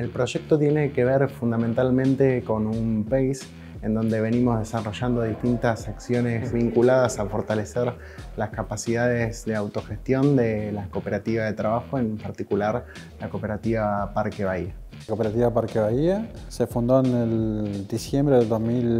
El proyecto tiene que ver fundamentalmente con un PACE en donde venimos desarrollando distintas acciones vinculadas a fortalecer las capacidades de autogestión de las cooperativas de trabajo, en particular la cooperativa Parque Bahía. La cooperativa Parque Bahía se fundó en el diciembre del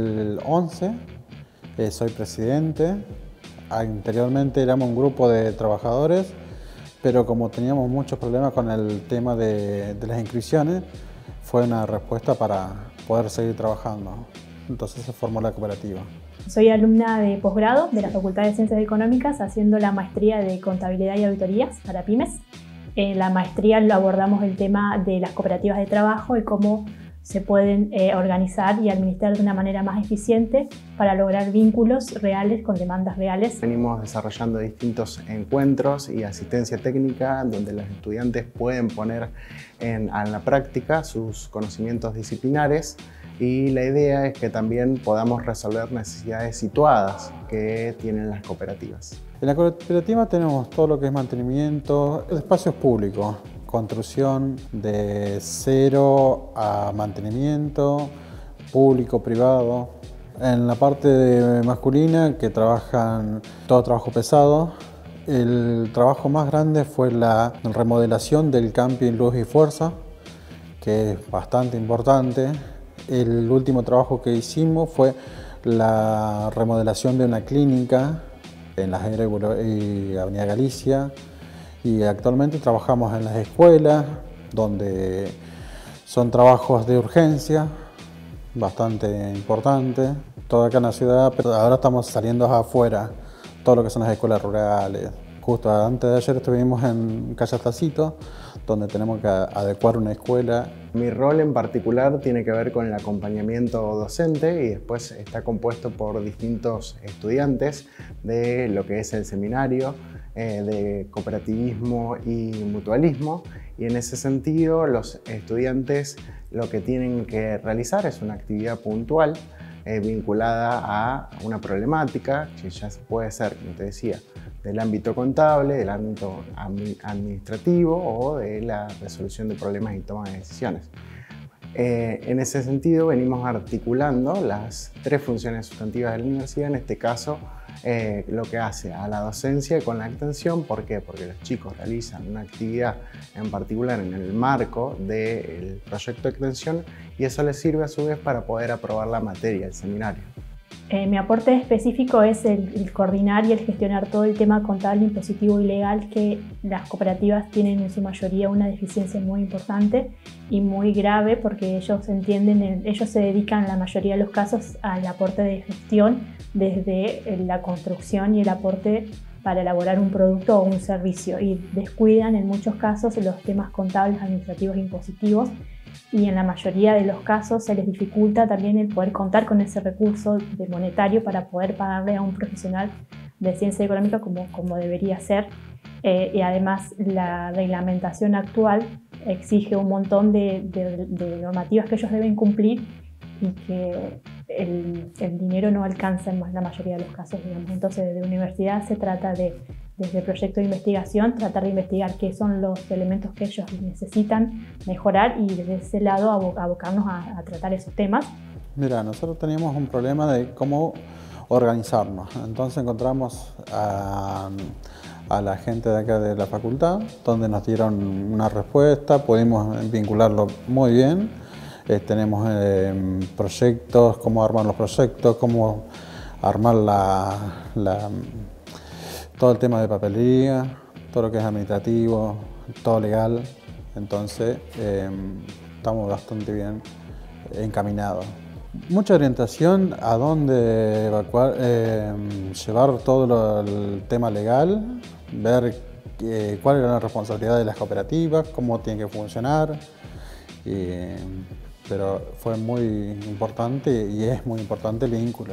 2011. Soy presidente. Anteriormente éramos un grupo de trabajadores, pero como teníamos muchos problemas con el tema de las inscripciones, fue una respuesta para poder seguir trabajando. Entonces se formó la cooperativa. Soy alumna de posgrado de la Facultad de Ciencias Económicas haciendo la maestría de Contabilidad y Auditorías para pymes. En la maestría lo abordamos el tema de las cooperativas de trabajo y cómo se pueden organizar y administrar de una manera más eficiente para lograr vínculos reales con demandas reales. Venimos desarrollando distintos encuentros y asistencia técnica donde los estudiantes pueden poner a la práctica sus conocimientos disciplinares, y la idea es que también podamos resolver necesidades situadas que tienen las cooperativas. En la cooperativa tenemos todo lo que es mantenimiento de espacios públicos, construcción de cero a mantenimiento, público, privado. En la parte masculina, que trabajan todo trabajo pesado, el trabajo más grande fue la remodelación del camping Luz y Fuerza, que es bastante importante. El último trabajo que hicimos fue la remodelación de una clínica en Las Heras y Avenida Galicia, y actualmente trabajamos en las escuelas, donde son trabajos de urgencia bastante importantes, todo acá en la ciudad, pero ahora estamos saliendo afuera, todo lo que son las escuelas rurales. Justo antes de ayer estuvimos en Calle Tacito, donde tenemos que adecuar una escuela. Mi rol en particular tiene que ver con el acompañamiento docente, y después está compuesto por distintos estudiantes de lo que es el seminario de cooperativismo y mutualismo, y en ese sentido los estudiantes lo que tienen que realizar es una actividad puntual vinculada a una problemática que ya puede ser, como te decía, del ámbito contable, del ámbito administrativo o de la resolución de problemas y toma de decisiones. En ese sentido venimos articulando las tres funciones sustantivas de la universidad, en este caso lo que hace a la docencia con la extensión. ¿Por qué? Porque los chicos realizan una actividad en particular en el marco del proyecto de extensión, y eso les sirve a su vez para poder aprobar la materia, el seminario. Mi aporte específico es el coordinar y el gestionar todo el tema contable, impositivo y legal, que las cooperativas tienen en su mayoría una deficiencia muy importante y muy grave, porque ellos se dedican en la mayoría de los casos al aporte de gestión desde la construcción y el aporte para elaborar un producto o un servicio, y descuidan en muchos casos los temas contables, administrativos e impositivos, y en la mayoría de los casos se les dificulta también el poder contar con ese recurso de monetario para poder pagarle a un profesional de ciencia económica como debería ser. Y además la reglamentación actual exige un montón de normativas que ellos deben cumplir, y que el dinero no alcanza en la mayoría de los casos, digamos. Entonces, desde la universidad se trata desde el proyecto de investigación, tratar de investigar qué son los elementos que ellos necesitan mejorar, y desde ese lado abocarnos a tratar esos temas. Mira, nosotros teníamos un problema de cómo organizarnos. Entonces encontramos a la gente de acá de la facultad, donde nos dieron una respuesta, pudimos vincularlo muy bien. Tenemos proyectos, cómo armar los proyectos, cómo armar todo el tema de papelería, todo lo que es administrativo, todo legal. Entonces estamos bastante bien encaminados. Mucha orientación a dónde evacuar, llevar todo el tema legal, ver cuál era la responsabilidad de las cooperativas, cómo tienen que funcionar. Pero fue muy importante, y es muy importante el vínculo.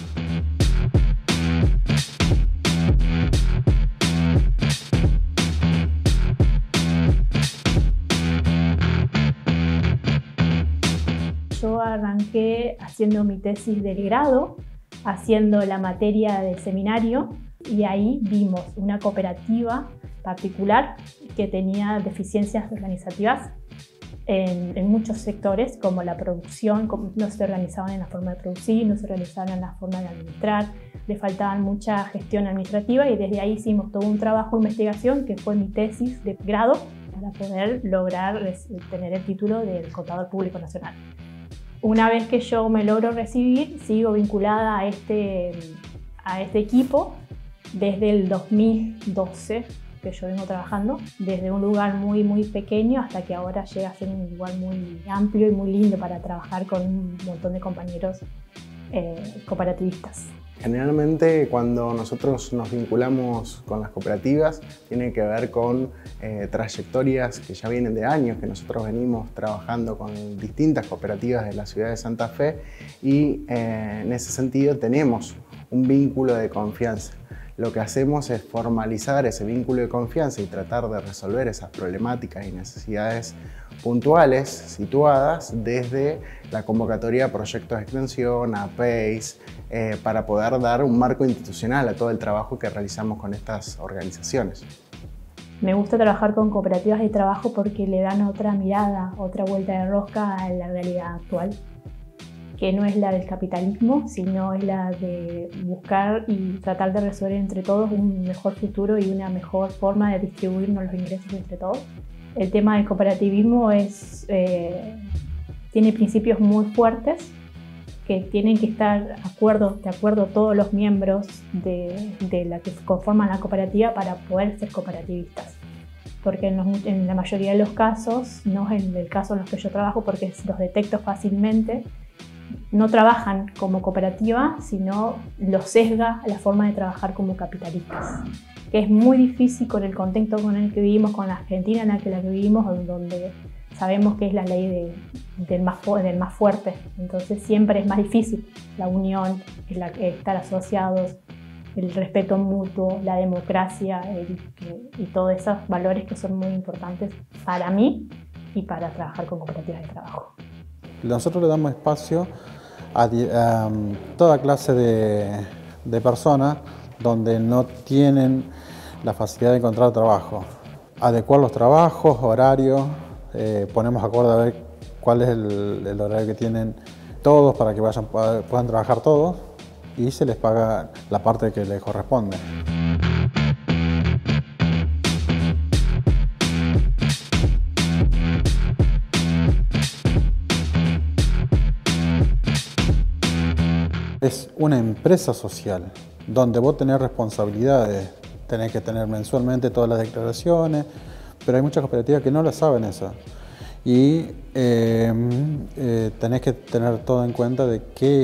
Yo arranqué haciendo mi tesis del grado, haciendo la materia del seminario, y ahí vimos una cooperativa particular que tenía deficiencias organizativas en muchos sectores, como la producción, no se organizaban en la forma de producir, no se organizaban en la forma de administrar, le faltaban mucha gestión administrativa y desde ahí hicimos todo un trabajo de investigación que fue mi tesis de grado para poder lograr tener el título del Contador Público Nacional. Una vez que yo me logro recibir, sigo vinculada a este equipo desde el 2012 que yo vengo trabajando, desde un lugar muy pequeño hasta que ahora llega a ser un lugar muy amplio y muy lindo para trabajar con un montón de compañeros cooperativistas. Generalmente cuando nosotros nos vinculamos con las cooperativas tiene que ver con trayectorias que ya vienen de años, que nosotros venimos trabajando con distintas cooperativas de la ciudad de Santa Fe y en ese sentido tenemos un vínculo de confianza. Lo que hacemos es formalizar ese vínculo de confianza y tratar de resolver esas problemáticas y necesidades puntuales situadas desde la convocatoria a proyectos de extensión, a PACE, para poder dar un marco institucional a todo el trabajo que realizamos con estas organizaciones. Me gusta trabajar con cooperativas de trabajo porque le dan otra mirada, otra vuelta de rosca a la realidad actual, que no es la del capitalismo, sino es la de buscar y tratar de resolver entre todos un mejor futuro y una mejor forma de distribuirnos los ingresos entre todos. El tema del cooperativismo tiene principios muy fuertes que tienen que estar de acuerdo todos los miembros de la que conforman la cooperativa para poder ser cooperativistas. Porque en la mayoría de los casos, no es el caso en los que yo trabajo porque los detecto fácilmente, no trabajan como cooperativa, sino los sesga la forma de trabajar como capitalistas. Que es muy difícil con el contexto con el que vivimos, con la Argentina en la que vivimos, donde sabemos que es la ley del más fuerte. Entonces siempre es más difícil la unión, estar asociados, el respeto mutuo, la democracia y todos esos valores que son muy importantes para mí y para trabajar con cooperativas de trabajo. Nosotros le damos espacio a toda clase de personas donde no tienen la facilidad de encontrar trabajo. Adecuar los trabajos, horarios, ponemos acuerdo a ver cuál es el horario que tienen todos para que puedan trabajar todos y se les paga la parte que les corresponde. Es una empresa social donde vos tenés responsabilidades, tenés que tener mensualmente todas las declaraciones, pero hay muchas cooperativas que no las saben eso. Y tenés que tener todo en cuenta de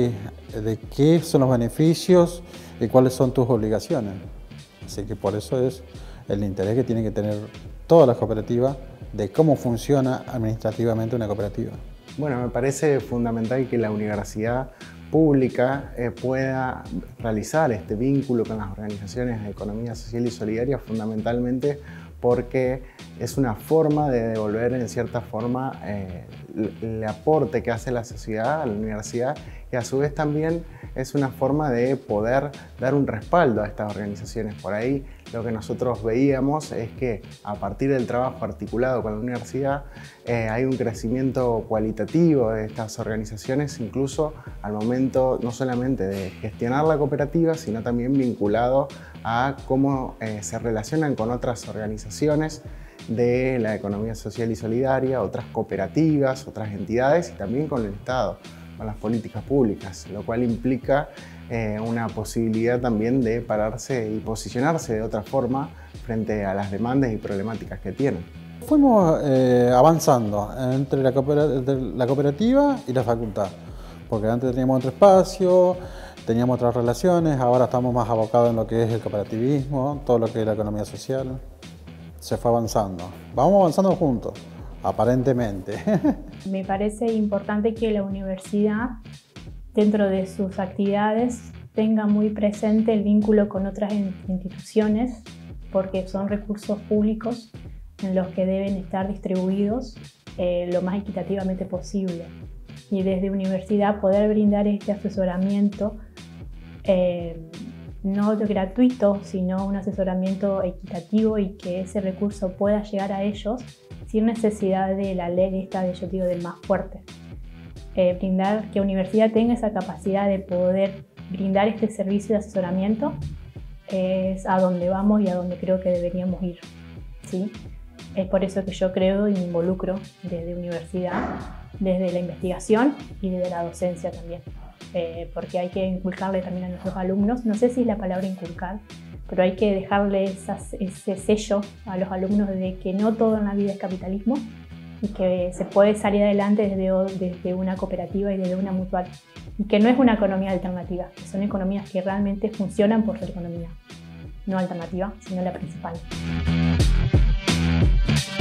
qué son los beneficios y cuáles son tus obligaciones. Así que por eso es el interés que tienen que tener todas las cooperativas de cómo funciona administrativamente una cooperativa. Bueno, me parece fundamental que la universidad pública pueda realizar este vínculo con las organizaciones de economía social y solidaria, fundamentalmente porque es una forma de devolver en cierta forma el aporte que hace la sociedad a la universidad y a su vez también es una forma de poder dar un respaldo a estas organizaciones. Por ahí lo que nosotros veíamos es que a partir del trabajo articulado con la universidad hay un crecimiento cualitativo de estas organizaciones, incluso al momento no solamente de gestionar la cooperativa, sino también vinculado a cómo se relacionan con otras organizaciones de la economía social y solidaria, otras cooperativas, otras entidades y también con el Estado, con las políticas públicas, lo cual implica una posibilidad también de pararse y posicionarse de otra forma frente a las demandas y problemáticas que tienen. Fuimos avanzando entre la cooperativa y la facultad, porque antes teníamos otro espacio, teníamos otras relaciones, ahora estamos más abocados en lo que es el cooperativismo, todo lo que es la economía social. Se fue avanzando. Vamos avanzando juntos, aparentemente. Me parece importante que la universidad, dentro de sus actividades, tenga muy presente el vínculo con otras instituciones, porque son recursos públicos en los que deben estar distribuidos lo más equitativamente posible. Y desde universidad poder brindar este asesoramiento no gratuito, sino un asesoramiento equitativo y que ese recurso pueda llegar a ellos, sin necesidad de la ley esta de, yo digo, del más fuerte. Brindar, que universidad tenga esa capacidad de poder brindar este servicio de asesoramiento es a donde vamos y a donde creo que deberíamos ir, ¿sí? Es por eso que yo creo y me involucro desde universidad, desde la investigación y desde la docencia también, porque hay que inculcarle también a nuestros alumnos, no sé si es la palabra inculcar, pero hay que dejarle ese sello a los alumnos de que no todo en la vida es capitalismo y que se puede salir adelante desde una cooperativa y desde una mutual, y que no es una economía alternativa, que son economías que realmente funcionan por ser economía, no alternativa, sino la principal.